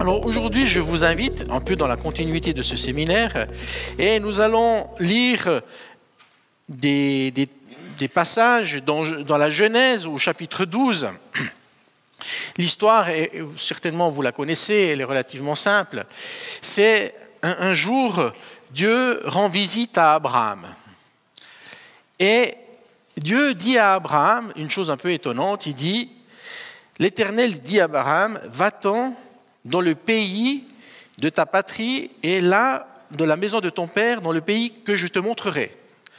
Alors aujourd'hui, je vous invite un peu dans la continuité de ce séminaire et nous allons lire des passages dans la Genèse au chapitre 12. L'histoire, certainement vous la connaissez, elle est relativement simple. C'est un jour, Dieu rend visite à Abraham. Et Dieu dit à Abraham une chose un peu étonnante, il dit, l'Éternel dit à Abraham, va-t'en dans le pays de ta patrie et là, de la maison de ton père, dans le pays que je te montrerai.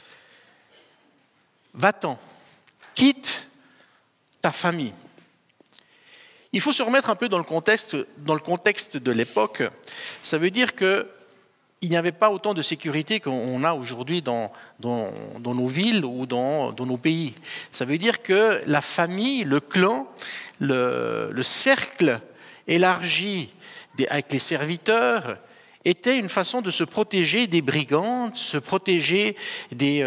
Va-t'en, quitte ta famille. Il faut se remettre un peu dans le contexte de l'époque. Ça veut dire qu'il n'y avait pas autant de sécurité qu'on a aujourd'hui dans nos villes ou dans nos pays. Ça veut dire que la famille, le clan, le cercle élargi avec les serviteurs était une façon de se protéger des brigands, de se protéger des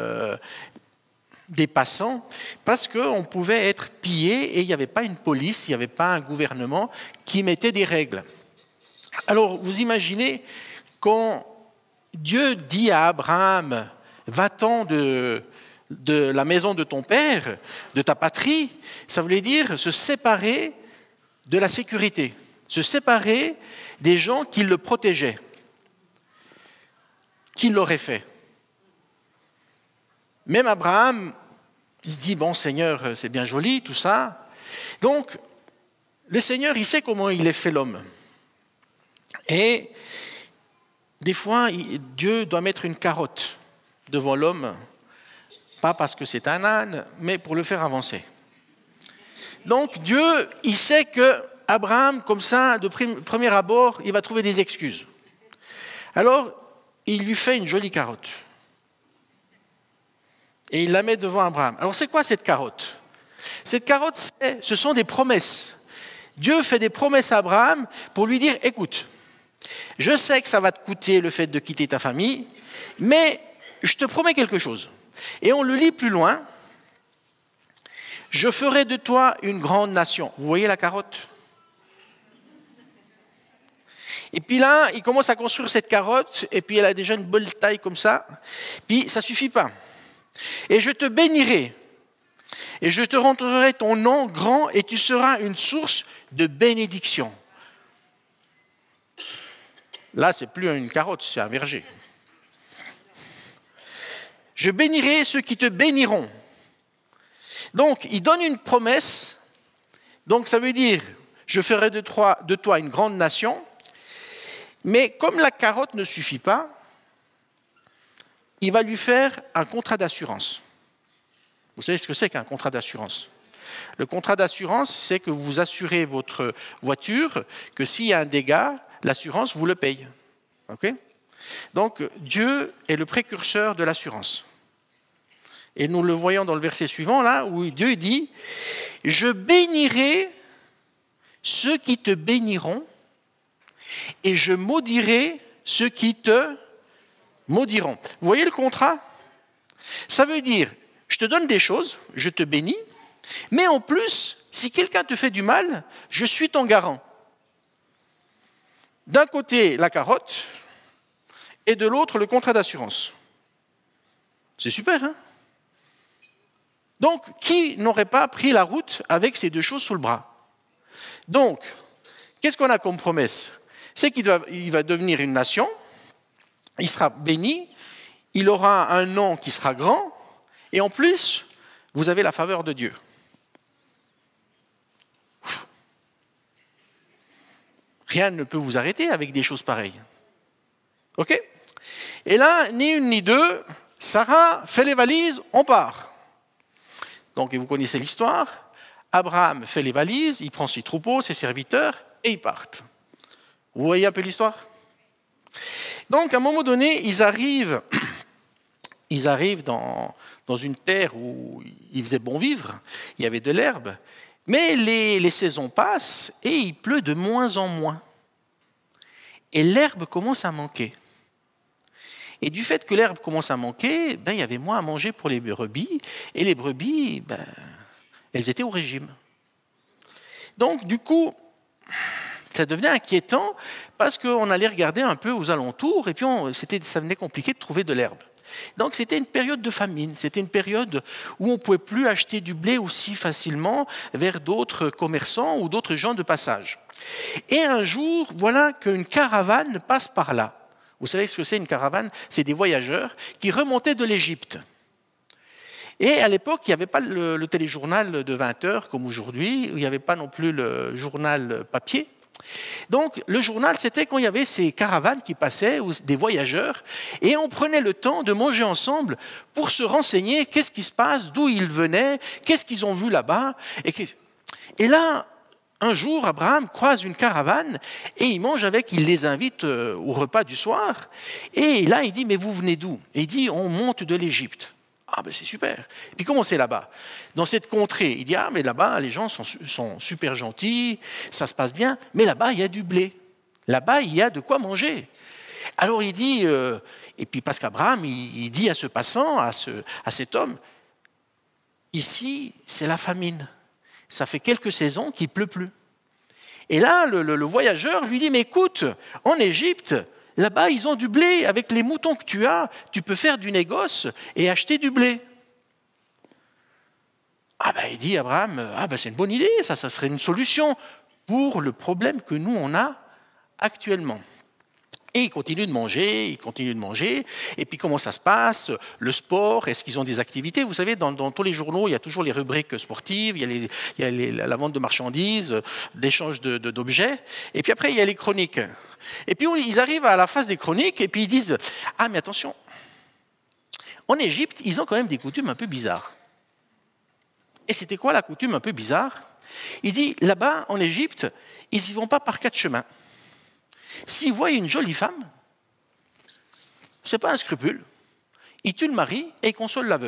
passants, parce qu'on pouvait être pillé et il n'y avait pas une police, il n'y avait pas un gouvernement qui mettait des règles. Alors vous imaginez quand Dieu dit à Abraham, va-t'en de la maison de ton père, de ta patrie, ça voulait dire se séparer de la sécurité, se séparer des gens qui le protégeaient. Qui l'aurait fait? Même Abraham, il se dit, bon Seigneur, c'est bien joli tout ça. Donc, le Seigneur, il sait comment il est fait l'homme. Et des fois, Dieu doit mettre une carotte devant l'homme, pas parce que c'est un âne, mais pour le faire avancer. Donc Dieu, il sait que Abraham, comme ça, de premier abord, il va trouver des excuses. Alors, il lui fait une jolie carotte. Et il la met devant Abraham. Alors, c'est quoi cette carotte? Cette carotte, ce sont des promesses. Dieu fait des promesses à Abraham pour lui dire, écoute, je sais que ça va te coûter le fait de quitter ta famille, mais je te promets quelque chose. Et on le lit plus loin. Je ferai de toi une grande nation. Vous voyez la carotte? Et puis là, il commence à construire cette carotte, et puis elle a déjà une bonne taille comme ça. Puis ça ne suffit pas. Et je te bénirai, et je te rendrai ton nom grand, et tu seras une source de bénédiction. Là, ce n'est plus une carotte, c'est un verger. Je bénirai ceux qui te béniront. Donc, il donne une promesse. Donc, ça veut dire, je ferai de toi une grande nation. Mais comme la carotte ne suffit pas, il va lui faire un contrat d'assurance. Vous savez ce que c'est qu'un contrat d'assurance? Le contrat d'assurance, c'est que vous assurez votre voiture, que s'il y a un dégât, l'assurance vous le paye. Okay? Donc, Dieu est le précurseur de l'assurance. Et nous le voyons dans le verset suivant, là, où Dieu dit « Je bénirai ceux qui te béniront, et je maudirai ceux qui te maudiront. » Vous voyez le contrat? Ça veut dire, je te donne des choses, je te bénis, mais en plus, si quelqu'un te fait du mal, je suis ton garant. D'un côté, la carotte, et de l'autre, le contrat d'assurance. C'est super, hein? Donc, qui n'aurait pas pris la route avec ces deux choses sous le bras? Donc, qu'est-ce qu'on a comme promesse? C'est qu'il va devenir une nation, il sera béni, il aura un nom qui sera grand, et en plus, vous avez la faveur de Dieu. Rien ne peut vous arrêter avec des choses pareilles. OK? Et là, ni une ni deux, Sarah fait les valises, on part. Donc, vous connaissez l'histoire. Abraham fait les valises, il prend ses troupeaux, ses serviteurs, et ils partent. Vous voyez un peu l'histoire? Donc, à un moment donné, ils arrivent dans une terre où il faisait bon vivre, il y avait de l'herbe, mais les saisons passent et il pleut de moins en moins. Et l'herbe commence à manquer. Et du fait que l'herbe commence à manquer, il y avait moins à manger pour les brebis, et les brebis, elles étaient au régime. Donc, du coup, ça devenait inquiétant parce qu'on allait regarder un peu aux alentours et puis ça devenait compliqué de trouver de l'herbe. Donc c'était une période de famine, c'était une période où on ne pouvait plus acheter du blé aussi facilement vers d'autres commerçants ou d'autres gens de passage. Et un jour, voilà qu'une caravane passe par là. Vous savez ce que c'est une caravane? C'est des voyageurs qui remontaient de l'Égypte. Et à l'époque, il n'y avait pas le téléjournal de 20 heures comme aujourd'hui, il n'y avait pas non plus le journal papier. Donc le journal, c'était quand il y avait ces caravanes qui passaient, ou des voyageurs, et on prenait le temps de manger ensemble pour se renseigner qu'est-ce qui se passe, d'où ils venaient, qu'est-ce qu'ils ont vu là-bas. Et là, un jour, Abraham croise une caravane et il les invite au repas du soir. Et là, il dit, mais vous venez d'où? Et il dit, on monte de l'Égypte. Ah ben c'est super. Et puis comment c'est là-bas? Dans cette contrée, il dit, ah mais là-bas, les gens sont super gentils, ça se passe bien, mais là-bas, il y a du blé. Là-bas, il y a de quoi manger. Alors il dit, et puis parce qu'Abraham, il dit à ce passant, à cet homme, ici, c'est la famine. Ça fait quelques saisons qu'il ne pleut plus. Et là, le voyageur lui dit, mais écoute, en Égypte, là-bas, ils ont du blé. Avec les moutons que tu as, tu peux faire du négoce et acheter du blé. Ah ben, il dit Abraham, ah ben, c'est une bonne idée, ça serait une solution pour le problème que nous, on a actuellement. Et ils continuent de manger, Et puis comment ça se passe? Le sport, est-ce qu'ils ont des activités? Vous savez, dans tous les journaux, il y a toujours les rubriques sportives, il y a la vente de marchandises, l'échange d'objets. Et puis après, il y a les chroniques. Et puis ils arrivent à la phase des chroniques et puis ils disent « Ah mais attention, en Égypte, ils ont quand même des coutumes un peu bizarres. » Et c'était quoi la coutume un peu bizarre? Il dit « Là-bas, en Égypte, ils n'y vont pas par 4 chemins. S'ils voient une jolie femme, ce n'est pas un scrupule. Ils tuent le mari et ils consolent la veuve. »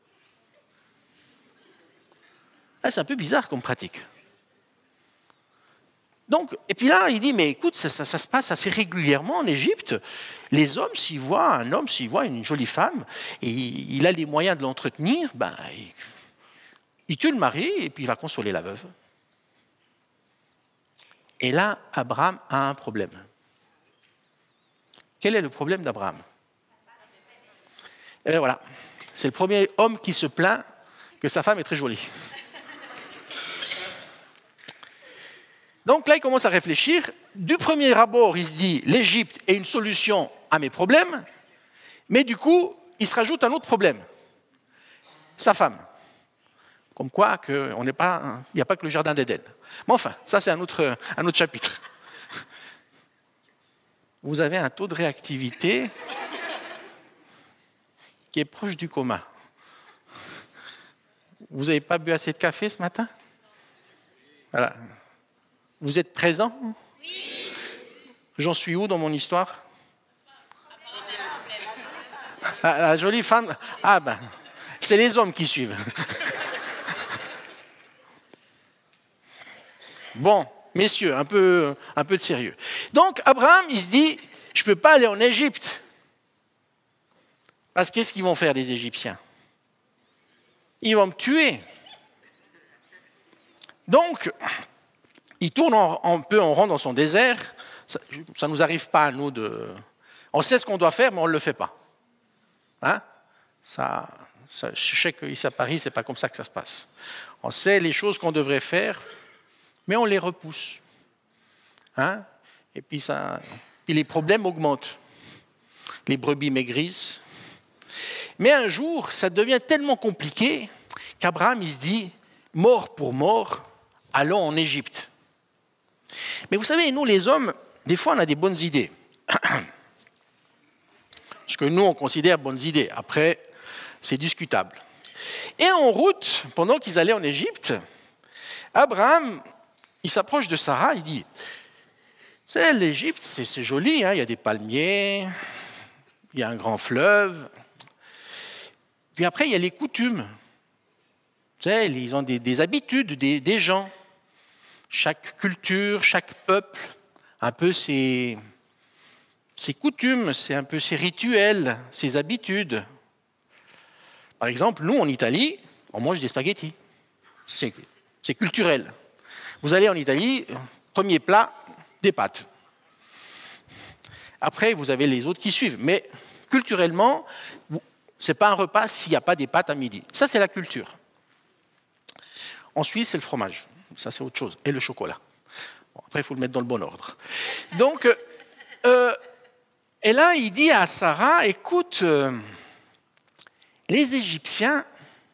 C'est un peu bizarre comme pratique. Donc, et puis là, il dit, mais écoute, ça se passe assez régulièrement en Égypte. Les hommes, s'ils voient une jolie femme, et il a les moyens de l'entretenir, ben, il tue le mari et puis il va consoler la veuve. Et là, Abraham a un problème. Quel est le problème d'Abraham? Et bien voilà, c'est le premier homme qui se plaint que sa femme est très jolie. Donc là, il commence à réfléchir. Du premier abord, il se dit, l'Égypte est une solution à mes problèmes, mais du coup, il se rajoute un autre problème, sa femme. Comme quoi, il n'y a pas que le jardin d'Éden. Mais enfin, ça c'est un autre chapitre. Vous avez un taux de réactivité qui est proche du coma. Vous n'avez pas bu assez de café ce matin? Voilà. Vous êtes présent? Oui. J'en suis où dans mon histoire? La jolie femme. Ah ben, c'est les hommes qui suivent. Bon, messieurs, un peu de sérieux. Donc, Abraham, il se dit, je ne peux pas aller en Égypte. Parce qu'est-ce qu'ils vont faire, les Égyptiens? Ils vont me tuer. Donc, il tourne un peu en rond dans son désert. Ça ne nous arrive pas à nous de... On sait ce qu'on doit faire, mais on ne le fait pas. Hein? Je sais qu'ici à Paris, ce n'est pas comme ça que ça se passe. On sait les choses qu'on devrait faire, mais on les repousse. Hein? Et puis les problèmes augmentent. Les brebis maigrissent. Mais un jour, ça devient tellement compliqué qu'Abraham, il se dit, mort pour mort, allons en Égypte. Mais vous savez, nous les hommes, des fois on a des bonnes idées. Ce que nous on considère bonnes idées. Après, c'est discutable. Et en route, pendant qu'ils allaient en Égypte, Abraham, il s'approche de Sarah, il dit, c'est l'Égypte, c'est joli, hein, il y a des palmiers, il y a un grand fleuve. Puis après, il y a les coutumes. Tu sais, ils ont des habitudes des gens. Chaque culture, chaque peuple, un peu ses coutumes, c'est un peu ses rituels, ses habitudes. Par exemple, nous, en Italie, on mange des spaghettis. C'est culturel. Vous allez en Italie, premier plat, des pâtes. Après, vous avez les autres qui suivent. Mais culturellement, ce n'est pas un repas s'il n'y a pas des pâtes à midi. Ça, c'est la culture. En Suisse, c'est le fromage. Ça, c'est autre chose. Et le chocolat. Bon, après, il faut le mettre dans le bon ordre. Donc, et là, il dit à Sarah, écoute, les Égyptiens,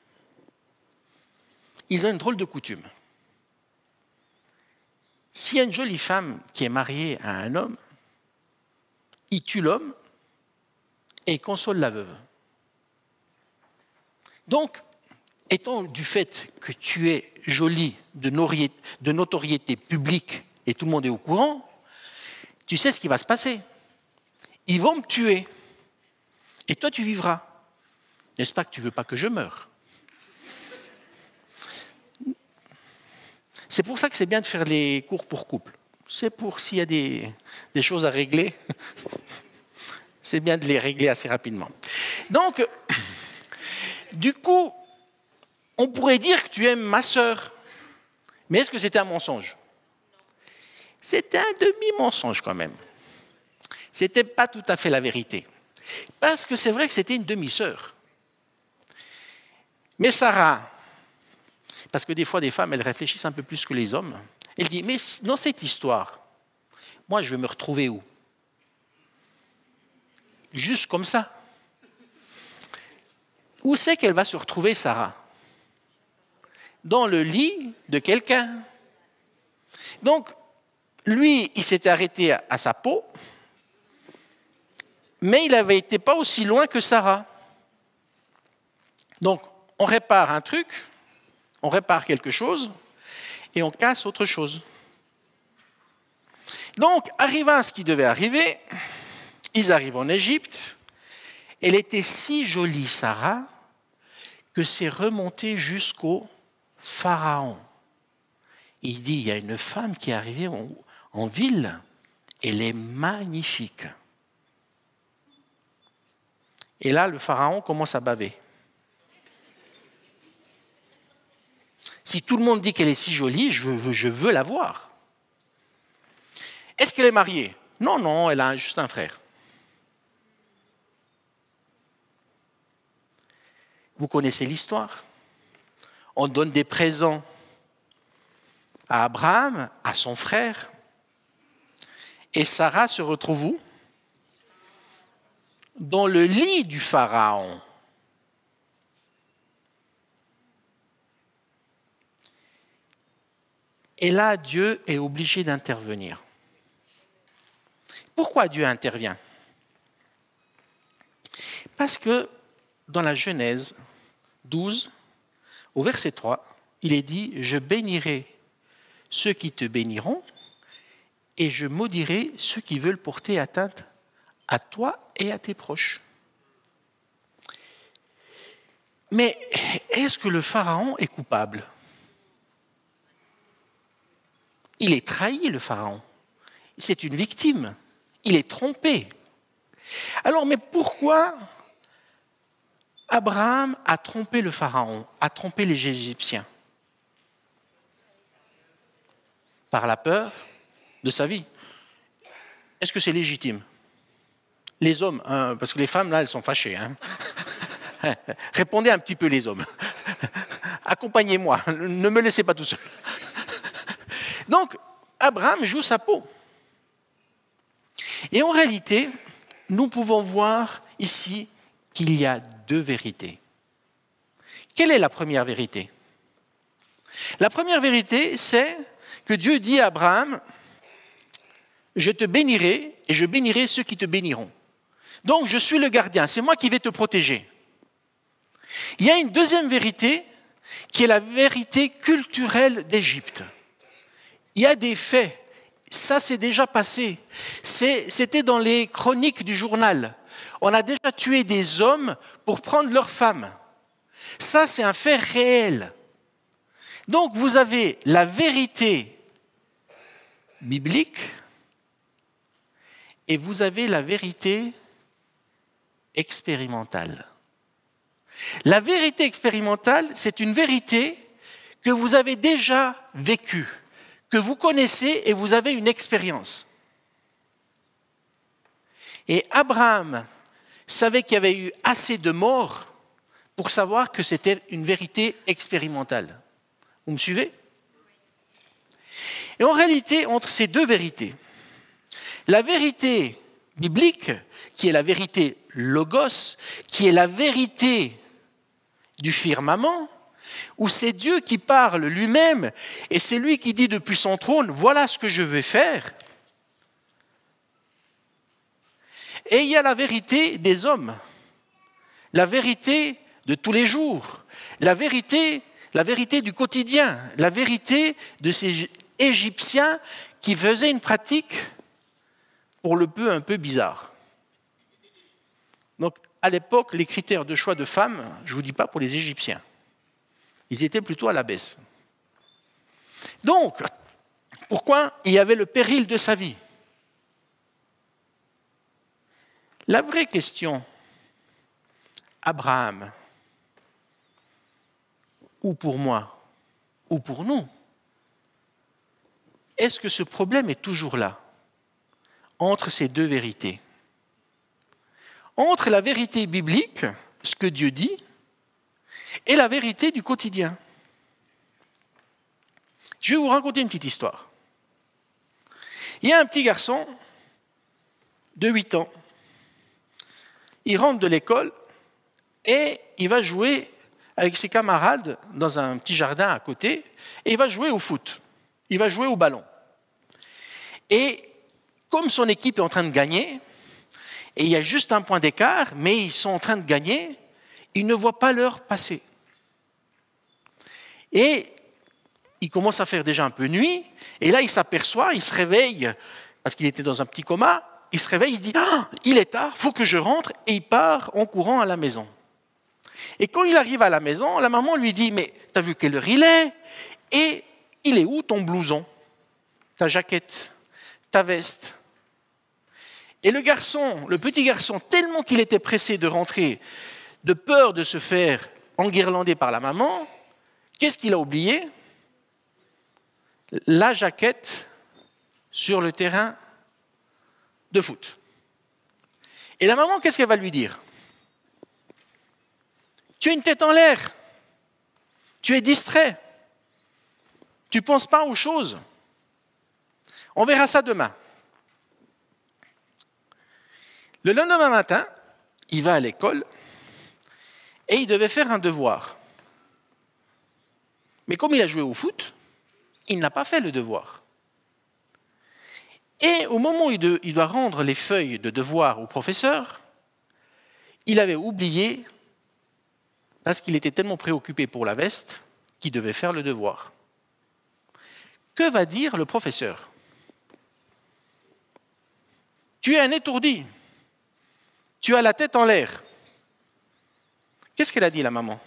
ils ont une drôle de coutume. S'il y a une jolie femme qui est mariée à un homme, il tue l'homme et il console la veuve. Donc, étant du fait que tu es jolie de notoriété publique et tout le monde est au courant, tu sais ce qui va se passer. Ils vont me tuer et toi tu vivras. N'est-ce pas que tu ne veux pas que je meure? C'est pour ça que c'est bien de faire les cours pour couple. C'est pour s'il y a des choses à régler, c'est bien de les régler assez rapidement. Donc, du coup, on pourrait dire que tu aimes ma sœur. Mais est-ce que c'était un mensonge? C'était un demi-mensonge quand même. Ce n'était pas tout à fait la vérité. Parce que c'est vrai que c'était une demi-sœur. Mais Sarah, parce que des fois, des femmes, elles réfléchissent un peu plus que les hommes. Elle dit, mais dans cette histoire, moi, je vais me retrouver où? Juste comme ça. Où c'est qu'elle va se retrouver, Sarah? Dans le lit de quelqu'un. Donc, lui, il s'était arrêté à sa peau, mais il n'avait été pas aussi loin que Sarah. Donc, on répare un truc, on répare quelque chose, et on casse autre chose. Donc, arriva ce qui devait arriver, ils arrivent en Égypte. Elle était si jolie, Sarah, que c'est remonté jusqu'au Pharaon. Il dit, il y a une femme qui est arrivée en ville, elle est magnifique. Et là, le Pharaon commence à baver. Si tout le monde dit qu'elle est si jolie, je veux la voir. Est-ce qu'elle est mariée? Non, non, elle a juste un frère. Vous connaissez l'histoire. On donne des présents à Abraham, à son frère. Et Sarah se retrouve où? Dans le lit du Pharaon. Et là, Dieu est obligé d'intervenir. Pourquoi Dieu intervient? Parce que dans la Genèse 12, au verset 3, il est dit « Je bénirai ceux qui te béniront et je maudirai ceux qui veulent porter atteinte à toi et à tes proches. » Mais est-ce que le Pharaon est coupable? Il est trahi, le Pharaon. C'est une victime. Il est trompé. Alors, mais pourquoi Abraham a trompé le Pharaon, a trompé les Égyptiens? Par la peur de sa vie. Est-ce que c'est légitime? Les hommes, parce que les femmes, là, elles sont fâchées. Hein. Répondez un petit peu, les hommes. Accompagnez-moi, ne me laissez pas tout seul. Donc, Abraham joue sa peau. Et en réalité, nous pouvons voir ici qu'il y a deux vérités. Quelle est la première vérité? La première vérité, c'est que Dieu dit à Abraham, « Je te bénirai et je bénirai ceux qui te béniront. » Donc, je suis le gardien, c'est moi qui vais te protéger. Il y a une deuxième vérité qui est la vérité culturelle d'Égypte. Il y a des faits, ça c'est déjà passé, c'était dans les chroniques du journal. On a déjà tué des hommes pour prendre leurs femmes. Ça c'est un fait réel. Donc vous avez la vérité biblique et vous avez la vérité expérimentale. La vérité expérimentale, c'est une vérité que vous avez déjà vécue, que vous connaissez et vous avez une expérience. Et Abraham savait qu'il y avait eu assez de morts pour savoir que c'était une vérité expérimentale. Vous me suivez? Et en réalité, entre ces deux vérités, la vérité biblique, qui est la vérité logos, qui est la vérité du firmament, où c'est Dieu qui parle lui-même et c'est lui qui dit depuis son trône, voilà ce que je vais faire. Et il y a la vérité des hommes, la vérité de tous les jours, la vérité du quotidien, la vérité de ces Égyptiens qui faisaient une pratique pour le peu un peu bizarre. Donc à l'époque, les critères de choix de femmes, je ne vous dis pas pour les Égyptiens, ils étaient plutôt à la baisse. Donc, pourquoi il y avait le péril de sa vie? La vraie question, Abraham, ou pour moi, ou pour nous, est-ce que ce problème est toujours là, entre ces deux vérités? Entre la vérité biblique, ce que Dieu dit, et la vérité du quotidien. Je vais vous raconter une petite histoire. Il y a un petit garçon de 8 ans. Il rentre de l'école et il va jouer avec ses camarades dans un petit jardin à côté et il va jouer au foot. Il va jouer au ballon. Et comme son équipe est en train de gagner, et il y a juste un point d'écart, mais ils sont en train de gagner, il ne voit pas l'heure passer. Et il commence à faire déjà un peu nuit, et là il s'aperçoit, il se réveille, parce qu'il était dans un petit coma, il se réveille, il se dit « Ah, il est tard, il faut que je rentre », et il part en courant à la maison. Et quand il arrive à la maison, la maman lui dit « Mais t'as vu quelle heure il est? Et il est où ton blouson, ta jaquette, ta veste ?» Et le petit garçon, tellement qu'il était pressé de rentrer, de peur de se faire enguirlander par la maman, qu'est-ce qu'il a oublié? La jaquette sur le terrain de foot. Et la maman, qu'est-ce qu'elle va lui dire? Tu as une tête en l'air, tu es distrait, tu ne penses pas aux choses. On verra ça demain. Le lendemain matin, il va à l'école et il devait faire un devoir. Mais comme il a joué au foot, il n'a pas fait le devoir. Et au moment où il doit rendre les feuilles de devoir au professeur, il avait oublié, parce qu'il était tellement préoccupé pour la veste, qu'il devait faire le devoir. Que va dire le professeur? Tu es un étourdi. Tu as la tête en l'air. Qu'est-ce qu'elle a dit, la maman?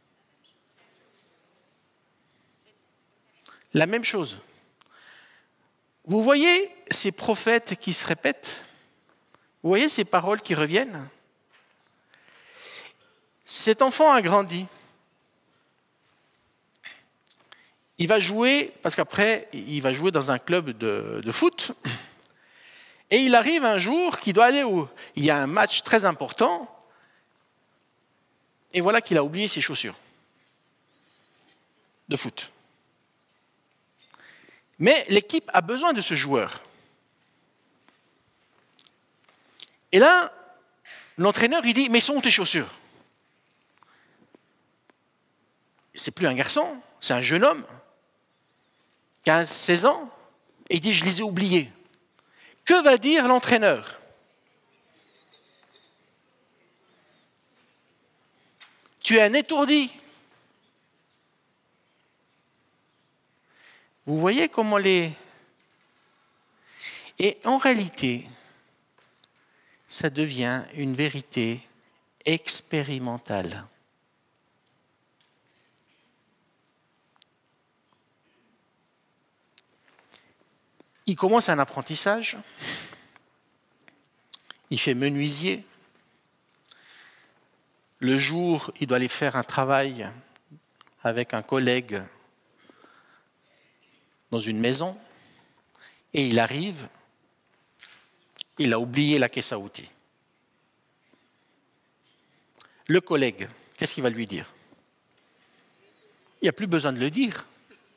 La même chose. Vous voyez ces prophètes qui se répètent? Vous voyez ces paroles qui reviennent? Cet enfant a grandi. Il va jouer, parce qu'après, il va jouer dans un club de foot. Et il arrive un jour qu'il doit aller où il y a un match très important. Et voilà qu'il a oublié ses chaussures de foot. Mais l'équipe a besoin de ce joueur. Et là, l'entraîneur, il dit, mais sont où tes chaussures? C'est plus un garçon, c'est un jeune homme, 15, 16 ans, et il dit, je les ai oubliés. Que va dire l'entraîneur? Tu es un étourdi. Vous voyez comment les... Et en réalité, ça devient une vérité expérimentale. Il commence un apprentissage, il fait menuisier. Le jour, il doit aller faire un travail avec un collègue dans une maison et il arrive, il a oublié la caisse à outils. Le collègue, qu'est-ce qu'il va lui dire? Il n'y a plus besoin de le dire.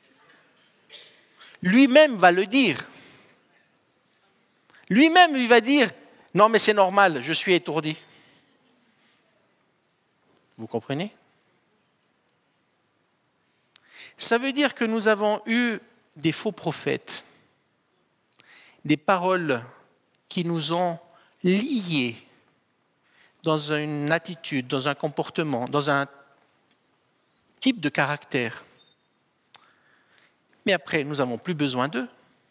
Lui-même va le dire. Lui-même, il va dire, non mais c'est normal, je suis étourdi. Vous comprenez? Ça veut dire que nous avons eu des faux prophètes, des paroles qui nous ont liés dans une attitude, dans un comportement, dans un type de caractère. Mais après, nous n'avons plus besoin d'eux.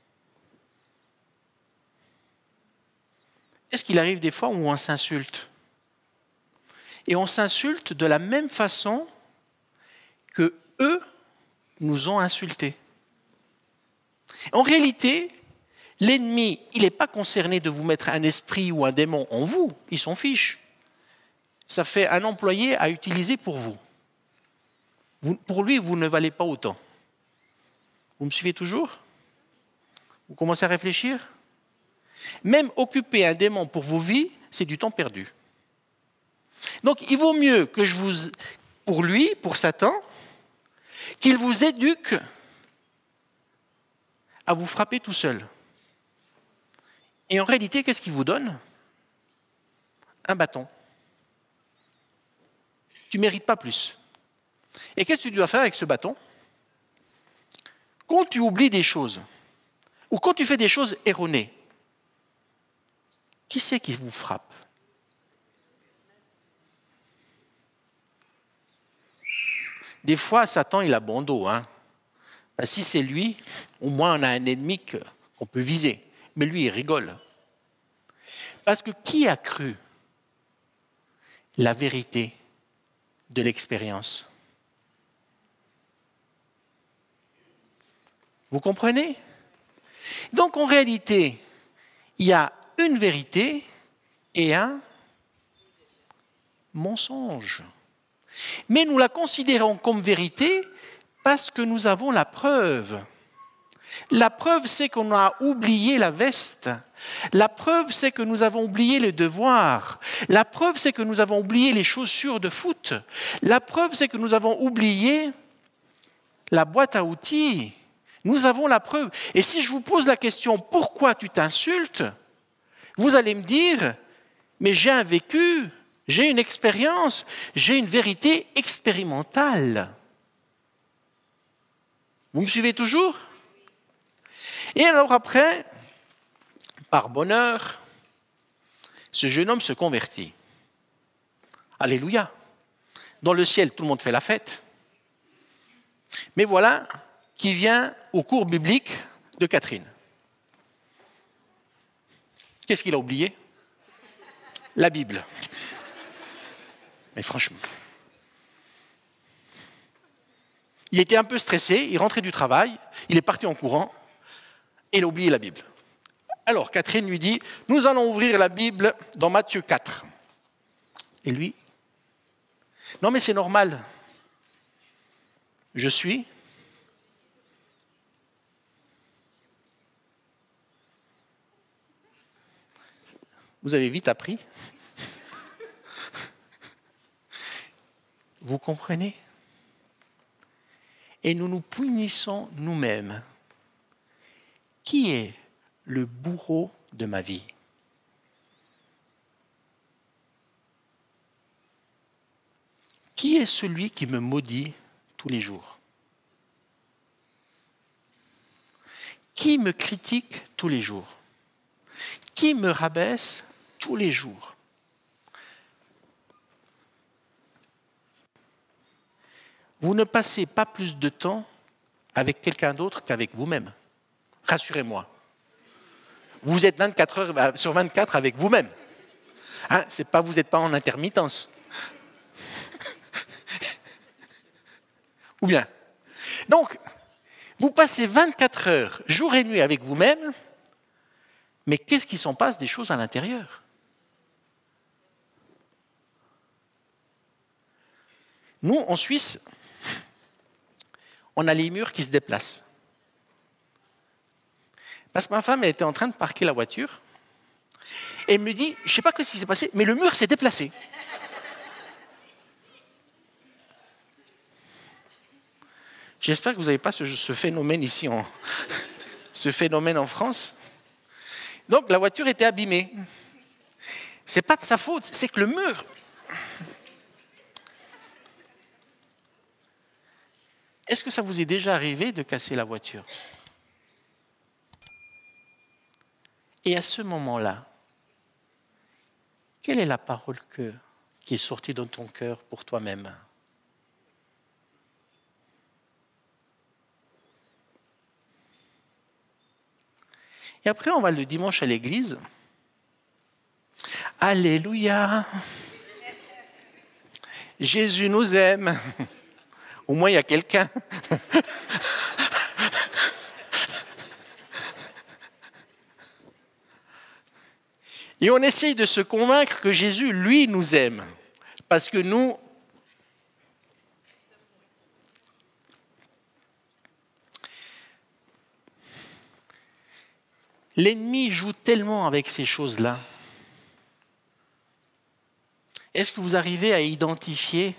Est-ce qu'il arrive des fois où on s'insulte? Et on s'insulte de la même façon que eux nous ont insultés. En réalité, l'ennemi, il n'est pas concerné de vous mettre un esprit ou un démon en vous, il s'en fiche. Ça fait un employé à utiliser pour vous. Pour lui, vous ne valez pas autant. Vous me suivez toujours? Vous commencez à réfléchir? Même occuper un démon pour vos vies, c'est du temps perdu. Donc il vaut mieux que pour lui, pour Satan, qu'il vous éduque à vous frapper tout seul. Et en réalité, qu'est-ce qu'il vous donne? Un bâton. Tu ne mérites pas plus. Et qu'est-ce que tu dois faire avec ce bâton? Quand tu oublies des choses, ou quand tu fais des choses erronées, qui c'est qui vous frappe? Des fois, Satan, il a bon dos. Si c'est lui, au moins on a un ennemi qu'on peut viser. Mais lui, il rigole. Parce que qui a cru la vérité de l'expérience? Vous comprenez? Donc en réalité, il y a une vérité et un mensonge. Mais nous la considérons comme vérité parce que nous avons la preuve. La preuve, c'est qu'on a oublié la veste. La preuve, c'est que nous avons oublié le devoir. La preuve, c'est que nous avons oublié les chaussures de foot. La preuve, c'est que nous avons oublié la boîte à outils. Nous avons la preuve. Et si je vous pose la question, pourquoi tu t'insultes? Vous allez me dire, mais j'ai un vécu, j'ai une expérience, j'ai une vérité expérimentale. Vous me suivez toujours? Et alors après, par bonheur, ce jeune homme se convertit. Alléluia. Dans le ciel, tout le monde fait la fête. Mais voilà qui vient au cours biblique de Catherine. Qu'est-ce qu'il a oublié? La Bible. Mais franchement. Il était un peu stressé, il rentrait du travail, il est parti en courant, et il a oublié la Bible. Alors Catherine lui dit, nous allons ouvrir la Bible dans Matthieu 4. Et lui, non mais c'est normal, je suis... Vous avez vite appris. Vous comprenez? Et nous nous punissons nous-mêmes. Qui est le bourreau de ma vie? Qui est celui qui me maudit tous les jours? Qui me critique tous les jours? Qui me rabaisse tous les jours? Vous ne passez pas plus de temps avec quelqu'un d'autre qu'avec vous-même. Rassurez-moi. Vous êtes 24 heures sur 24 avec vous-même. Vous n'êtes pas en intermittence. Ou bien. Donc, vous passez 24 heures, jour et nuit avec vous-même, mais qu'est-ce qui s'en passe des choses à l'intérieur? Nous, en Suisse, on a les murs qui se déplacent. Parce que ma femme, elle était en train de parquer la voiture. Et elle me dit, je ne sais pas ce qui s'est passé, mais le mur s'est déplacé. J'espère que vous n'avez pas ce phénomène ici, ce phénomène en France. Donc la voiture était abîmée. Ce n'est pas de sa faute, c'est que le mur... Est-ce que ça vous est déjà arrivé de casser la voiture? Et à ce moment-là, quelle est la parole qui est sortie de ton cœur pour toi-même? Et après, on va le dimanche à l'église. Alléluia! Jésus nous aime. Au moins, il y a quelqu'un. Et on essaye de se convaincre que Jésus, lui, nous aime. Parce que nous... L'ennemi joue tellement avec ces choses-là. Est-ce que vous arrivez à identifier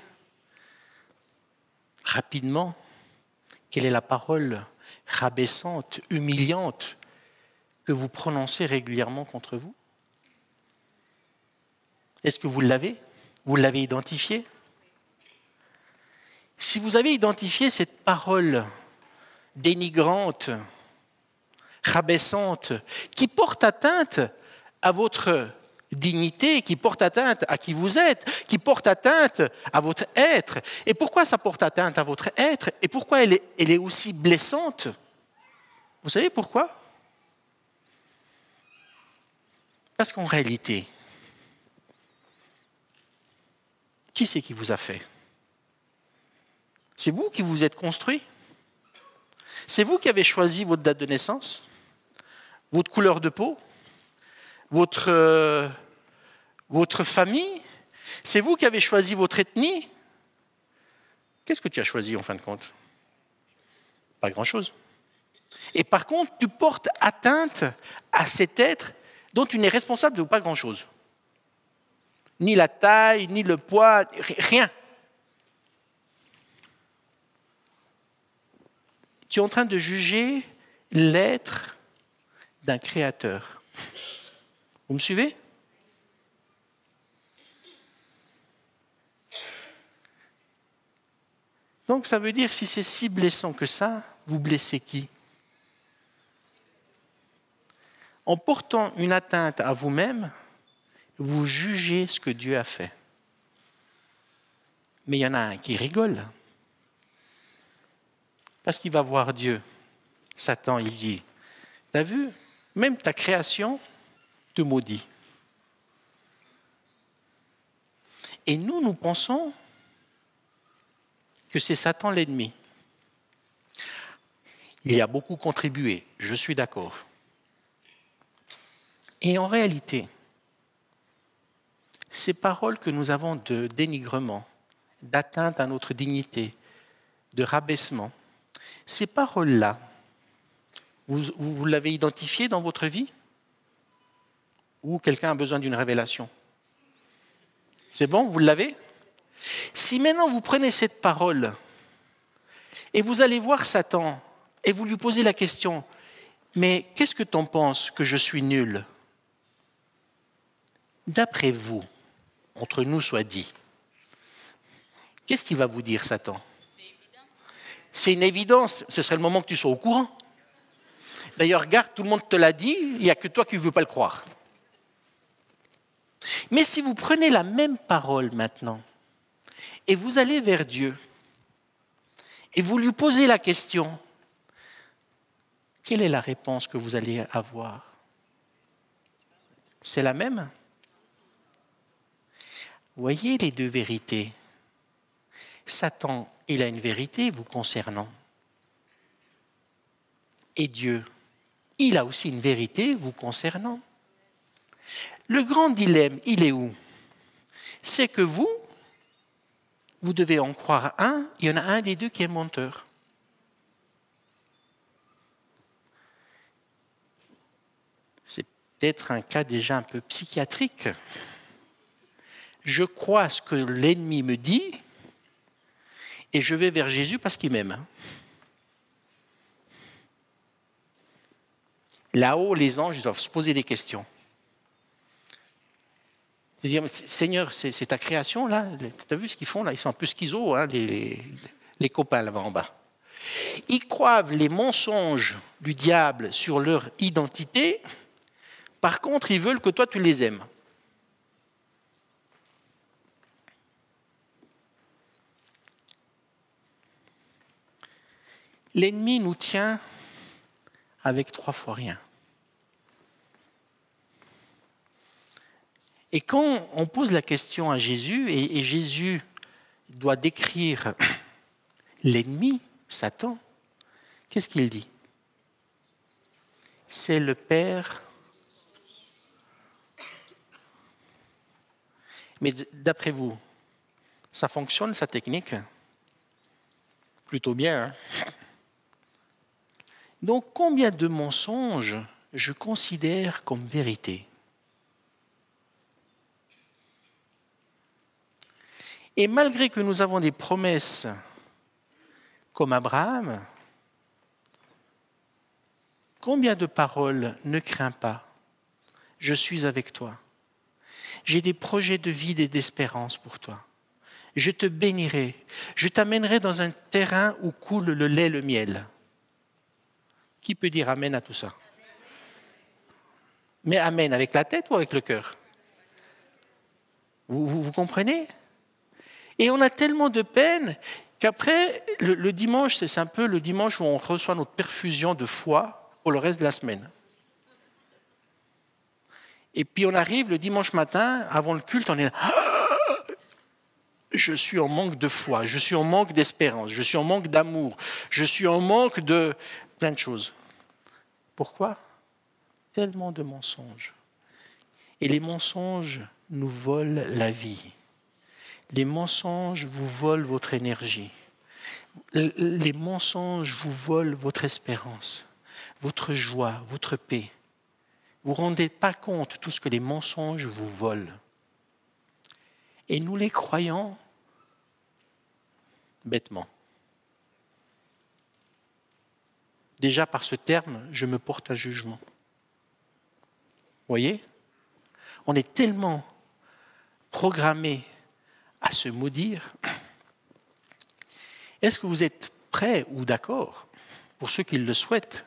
rapidement quelle est la parole rabaissante, humiliante que vous prononcez régulièrement contre vous? Est-ce que vous l'avez? Vous l'avez identifié? Si vous avez identifié cette parole dénigrante, rabaissante, qui porte atteinte à votre dignité, qui porte atteinte à qui vous êtes, qui porte atteinte à votre être. Et pourquoi ça porte atteinte à votre être? Et pourquoi elle est aussi blessante? Vous savez pourquoi? Parce qu'en réalité, qui c'est qui vous a fait? C'est vous qui vous êtes construit? C'est vous qui avez choisi votre date de naissance, votre couleur de peau, votre famille? C'est vous qui avez choisi votre ethnie? Qu'est-ce que tu as choisi en fin de compte? Pas grand-chose. Et par contre, tu portes atteinte à cet être dont tu n'es responsable de pas grand-chose. Ni la taille, ni le poids, rien. Tu es en train de juger l'être d'un créateur. Vous me suivez? Donc ça veut dire, si c'est si blessant que ça, vous blessez qui? En portant une atteinte à vous-même, vous jugez ce que Dieu a fait. Mais il y en a un qui rigole. Parce qu'il va voir Dieu. Satan, il dit, t'as vu, même ta création te maudit. Et nous pensons que c'est Satan l'ennemi. Il y a beaucoup contribué, je suis d'accord. Et en réalité, ces paroles que nous avons de dénigrement, d'atteinte à notre dignité, de rabaissement, ces paroles-là, vous l'avez identifié dans votre vie? Ou quelqu'un a besoin d'une révélation? C'est bon, vous l'avez? Si maintenant vous prenez cette parole et vous allez voir Satan et vous lui posez la question, mais qu'est-ce que tu en penses que je suis nul? D'après vous, entre nous soit dit, qu'est-ce qu'il va vous dire Satan? C'est une évidence, ce serait le moment que tu sois au courant. D'ailleurs, regarde, tout le monde te l'a dit, il n'y a que toi qui ne veux pas le croire. Mais si vous prenez la même parole maintenant, et vous allez vers Dieu, et vous lui posez la question, quelle est la réponse que vous allez avoir? C'est la même? Voyez les deux vérités. Satan, il a une vérité vous concernant. Et Dieu, il a aussi une vérité vous concernant. Le grand dilemme, il est où? C'est que vous devez en croire un, il y en a un des deux qui est menteur. peut-être un cas déjà un peu psychiatrique. Je crois ce que l'ennemi me dit et je vais vers Jésus parce qu'il m'aime. Là-haut, les anges doivent se poser des questions. Dire, Seigneur, c'est ta création, là. Tu as vu ce qu'ils font, là? Ils sont un peu schizos, hein, les copains, là-bas en bas. Ils croient les mensonges du diable sur leur identité. Par contre, ils veulent que toi, tu les aimes. L'ennemi nous tient avec 3 fois rien. Et quand on pose la question à Jésus, et Jésus doit décrire l'ennemi, Satan, qu'est-ce qu'il dit? C'est le père. Mais d'après vous, ça fonctionne, sa technique? Plutôt bien, hein? Donc, combien de mensonges je considère comme vérité? Et malgré que nous avons des promesses comme Abraham, combien de paroles ne crains pas? Je suis avec toi. J'ai des projets de vie et d'espérance pour toi. Je te bénirai. Je t'amènerai dans un terrain où coule le lait et le miel. Qui peut dire amen à tout ça? Mais amen avec la tête ou avec le cœur? Vous comprenez? Et on a tellement de peine qu'après, le dimanche, c'est un peu le dimanche où on reçoit notre perfusion de foi pour le reste de la semaine. Et puis on arrive le dimanche matin, avant le culte, on est là. Je suis en manque de foi, je suis en manque d'espérance, je suis en manque d'amour, je suis en manque de plein de choses. Pourquoi? Tellement de mensonges. Et les mensonges nous volent la vie. Les mensonges vous volent votre énergie. Les mensonges vous volent votre espérance, votre joie, votre paix. Vous ne vous rendez pas compte de tout ce que les mensonges vous volent. Et nous les croyons bêtement. Déjà par ce terme, je me porte à jugement. Vous voyez? On est tellement programmé à se maudire. Est-ce que vous êtes prêts ou d'accord, pour ceux qui le souhaitent,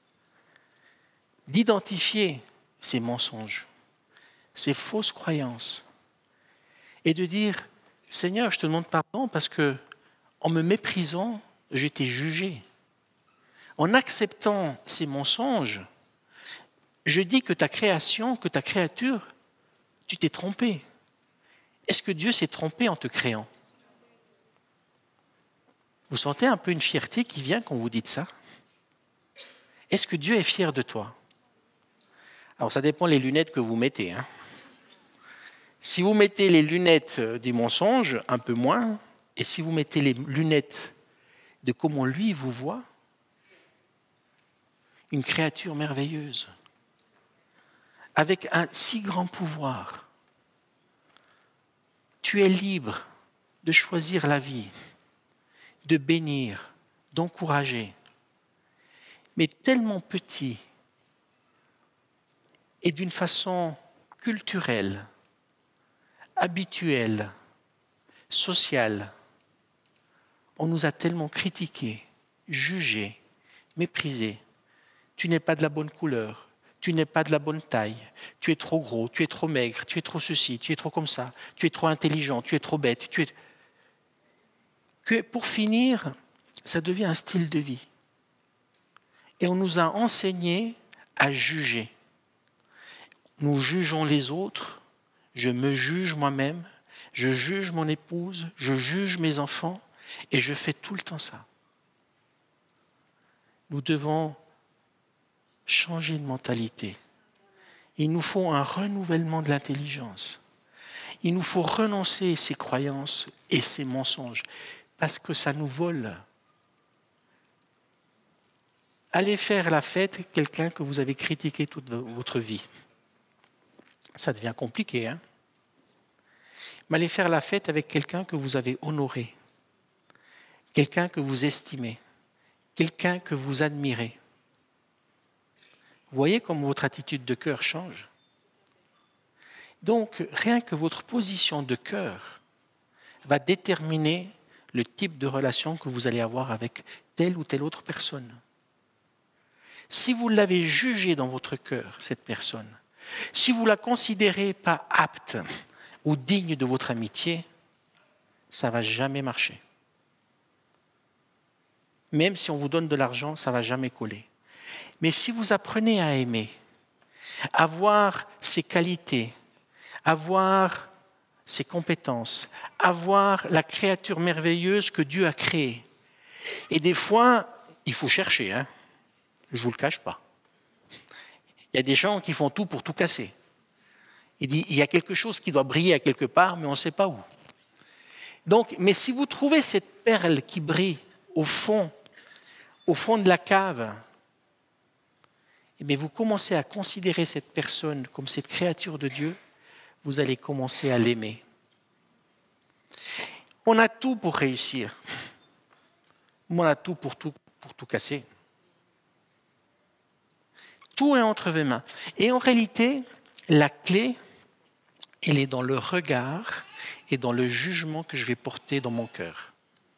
d'identifier ces mensonges, ces fausses croyances, et de dire, Seigneur, je te demande pardon parce que, en me méprisant, j'ai été jugé. En acceptant ces mensonges, je dis que ta création, que ta créature, tu t'es trompé. Est-ce que Dieu s'est trompé en te créant? Vous sentez un peu une fierté qui vient quand vous dites ça? Est-ce que Dieu est fier de toi? Alors ça dépend des lunettes que vous mettez, hein. Si vous mettez les lunettes des mensonges, un peu moins, et si vous mettez les lunettes de comment lui vous voit, une créature merveilleuse, avec un si grand pouvoir, tu es libre de choisir la vie, de bénir, d'encourager, mais tellement petit et d'une façon culturelle, habituelle, sociale. On nous a tellement critiqués, jugés, méprisés. Tu n'es pas de la bonne couleur, tu n'es pas de la bonne taille, tu es trop gros, tu es trop maigre, tu es trop ceci, tu es trop comme ça, tu es trop intelligent, tu es trop bête. Que pour finir, ça devient un style de vie. Et on nous a enseigné à juger. Nous jugeons les autres, je me juge moi-même, je juge mon épouse, je juge mes enfants, et je fais tout le temps ça. Nous devons changer de mentalité. Il nous faut un renouvellement de l'intelligence. Il nous faut renoncer ces croyances et ces mensonges, parce que ça nous vole. Allez faire la fête quelqu'un que vous avez critiqué toute votre vie. ça devient compliqué, hein? Mais allez faire la fête avec quelqu'un que vous avez honoré, quelqu'un que vous estimez, quelqu'un que vous admirez. Vous voyez comment votre attitude de cœur change? Donc, rien que votre position de cœur va déterminer le type de relation que vous allez avoir avec telle ou telle autre personne. Si vous l'avez jugée dans votre cœur, cette personne, si vous ne la considérez pas apte ou digne de votre amitié, ça ne va jamais marcher. Même si on vous donne de l'argent, ça ne va jamais coller. Mais si vous apprenez à aimer, à voir ses qualités, à voir ses compétences, à voir la créature merveilleuse que Dieu a créée. Et des fois, il faut chercher, hein. Je ne vous le cache pas. Il y a des gens qui font tout pour tout casser. Il dit, il y a quelque chose qui doit briller à quelque part, mais on ne sait pas où. Donc, mais si vous trouvez cette perle qui brille au fond de la cave, mais vous commencez à considérer cette personne comme cette créature de Dieu, vous allez commencer à l'aimer. On a tout pour réussir. On a tout pour tout casser. Tout est entre vos mains. Et en réalité, la clé, elle est dans le regard et dans le jugement que je vais porter dans mon cœur.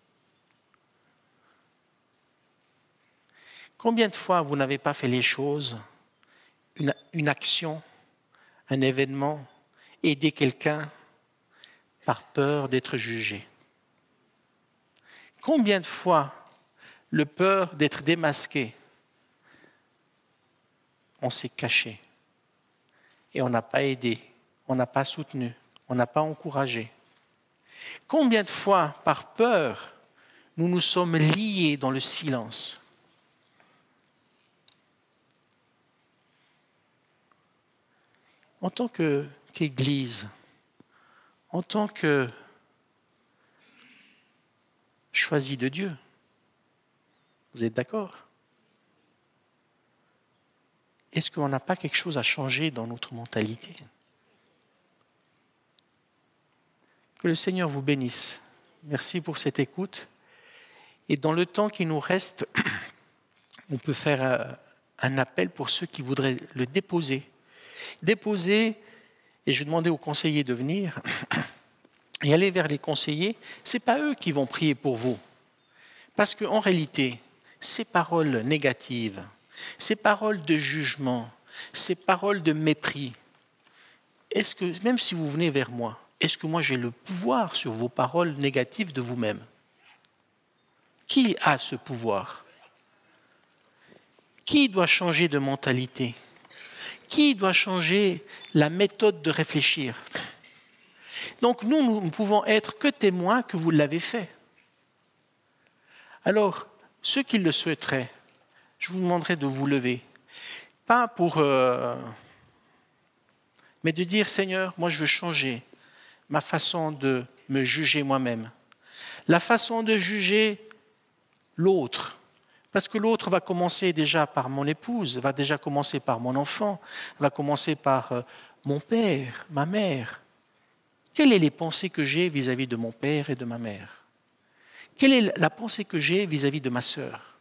Combien de fois vous n'avez pas fait les choses, une action, un événement, aider quelqu'un par peur d'être jugé? Combien de fois le peur d'être démasqué, on s'est caché et on n'a pas aidé, on n'a pas soutenu, on n'a pas encouragé? Combien de fois, par peur, nous nous sommes liés dans le silence? En tant qu'Église, en tant que choisi de Dieu, vous êtes d'accord? Est-ce qu'on n'a pas quelque chose à changer dans notre mentalité? Que le Seigneur vous bénisse. Merci pour cette écoute. Et dans le temps qui nous reste, on peut faire un appel pour ceux qui voudraient le déposer. Déposer, et je vais demander aux conseillers de venir, et aller vers les conseillers. Ce n'est pas eux qui vont prier pour vous. Parce qu'en réalité, ces paroles négatives, ces paroles de jugement, ces paroles de mépris, est-ce que, même si vous venez vers moi, est-ce que moi j'ai le pouvoir sur vos paroles négatives de vous-même? Qui a ce pouvoir? Qui doit changer de mentalité? Qui doit changer la méthode de réfléchir? Donc nous ne pouvons être que témoins que vous l'avez fait. Alors, ceux qui le souhaiteraient, je vous demanderai de vous lever. Pas pour... mais de dire, Seigneur, moi je veux changer ma façon de me juger moi-même. La façon de juger l'autre. Parce que l'autre va commencer déjà par mon épouse, va déjà commencer par mon enfant, va commencer par mon père, ma mère. Quelles sont les pensées que j'ai vis-à-vis de mon père et de ma mère? Quelle est la pensée que j'ai vis-à-vis de ma sœur,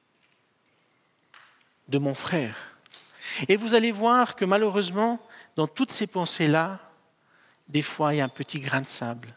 de mon frère? Et vous allez voir que malheureusement, dans toutes ces pensées-là, des fois, il y a un petit grain de sable.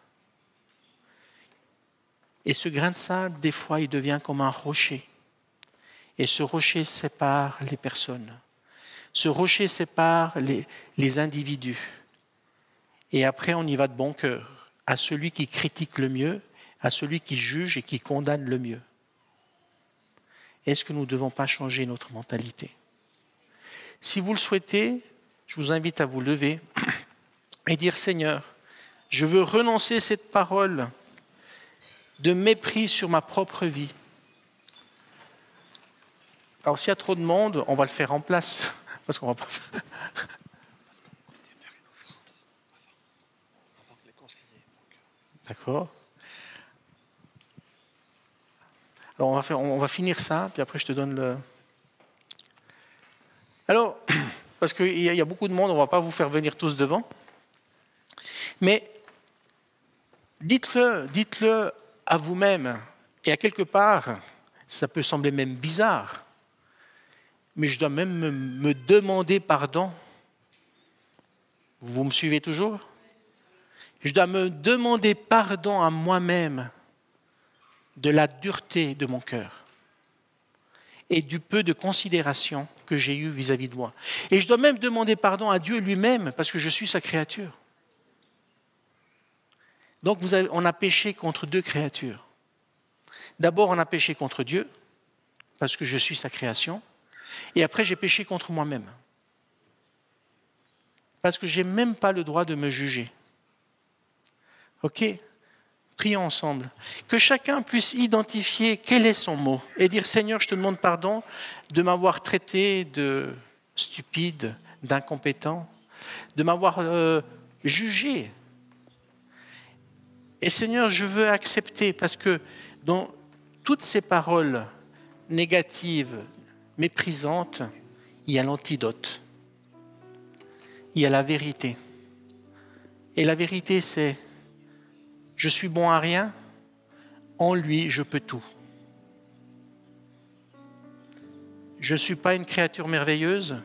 Et ce grain de sable, des fois, il devient comme un rocher. Et ce rocher sépare les personnes. Ce rocher sépare les individus. Et après, on y va de bon cœur, à celui qui critique le mieux, à celui qui juge et qui condamne le mieux. Est-ce que nous ne devons pas changer notre mentalité? Si vous le souhaitez, je vous invite à vous lever et dire, Seigneur, je veux renoncer cette parole de mépris sur ma propre vie. Alors s'il y a trop de monde, on va le faire en place, parce qu'on va pas faire... D'accord? Alors on va finir ça, puis après je te donne le... Alors, parce qu'il y a beaucoup de monde, on ne va pas vous faire venir tous devant. Mais dites-le à vous-même. Et à quelque part, ça peut sembler même bizarre, mais je dois même me demander pardon. Vous me suivez toujours? Je dois me demander pardon à moi-même de la dureté de mon cœur et du peu de considération que j'ai eu vis-à-vis de moi. Et je dois même demander pardon à Dieu lui-même parce que je suis sa créature. Donc on a péché contre deux créatures. D'abord, on a péché contre Dieu parce que je suis sa création. Et après, j'ai péché contre moi-même. Parce que je n'ai même pas le droit de me juger. Ok? Prions ensemble. Que chacun puisse identifier quel est son mot et dire, Seigneur, je te demande pardon de m'avoir traité de stupide, d'incompétent, de m'avoir jugé. Et Seigneur, je veux accepter parce que dans toutes ces paroles négatives, méprisantes, il y a l'antidote. Il y a la vérité. Et la vérité, c'est je suis bon à rien, en lui, je peux tout. Je ne suis pas une créature merveilleuse.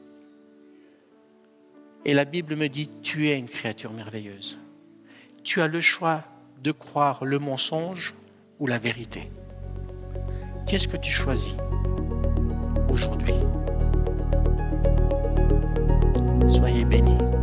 Et la Bible me dit, tu es une créature merveilleuse. Tu as le choix de croire le mensonge ou la vérité. Qu'est-ce que tu choisis aujourd'hui? Soyez bénis.